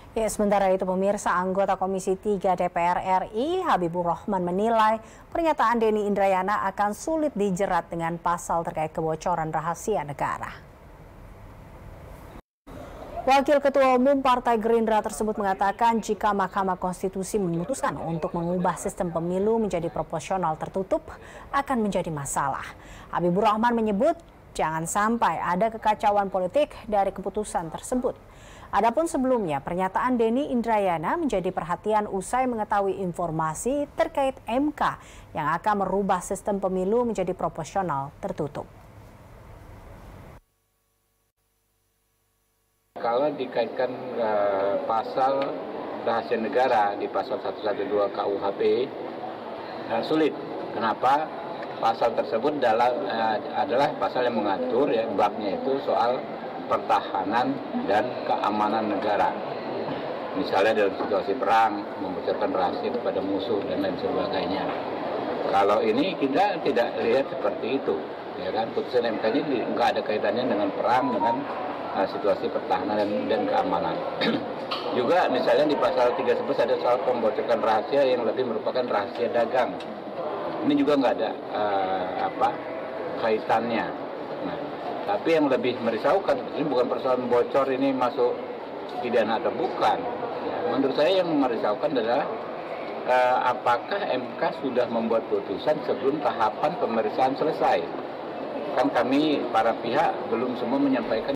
Ya, sementara itu pemirsa, anggota Komisi 3 DPR RI Habibur Rahman menilai pernyataan Denny Indrayana akan sulit dijerat dengan pasal terkait kebocoran rahasia negara. Wakil Ketua Umum Partai Gerindra tersebut mengatakan jika Mahkamah Konstitusi memutuskan untuk mengubah sistem pemilu menjadi proporsional tertutup akan menjadi masalah. Habibur Rahman menyebut jangan sampai ada kekacauan politik dari keputusan tersebut. Adapun sebelumnya, pernyataan Denny Indrayana menjadi perhatian usai mengetahui informasi terkait MK yang akan merubah sistem pemilu menjadi proporsional tertutup. Kalau dikaitkan pasal rahasia negara di pasal 112 KUHP, sulit. Kenapa? Pasal tersebut adalah pasal yang mengatur, ya, babnya itu soal pertahanan dan keamanan negara. Misalnya dalam situasi perang, membocorkan rahasia kepada musuh dan lain sebagainya. Kalau ini kita tidak lihat seperti itu, ya kan? Putusan MK ini nggak ada kaitannya dengan perang, dengan situasi pertahanan dan keamanan. Juga misalnya di pasal 311 ada soal membocorkan rahasia yang lebih merupakan rahasia dagang. Ini juga nggak ada kaitannya. Nah, tapi yang lebih merisaukan, ini bukan persoalan bocor ini masuk pidana atau bukan. Ya, menurut saya yang merisaukan adalah apakah MK sudah membuat putusan sebelum tahapan pemeriksaan selesai. Kan kami para pihak belum semua menyampaikan